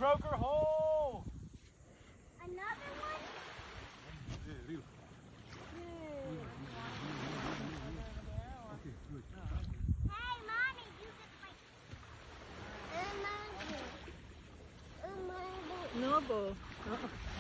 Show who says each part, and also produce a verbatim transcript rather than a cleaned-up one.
Speaker 1: croaker hole.
Speaker 2: Another one?
Speaker 1: Yeah, okay, good.
Speaker 2: Hey, Mommy, you just like... Uh, Mommy. Uh, Mommy.
Speaker 3: No, bo. Uh-uh.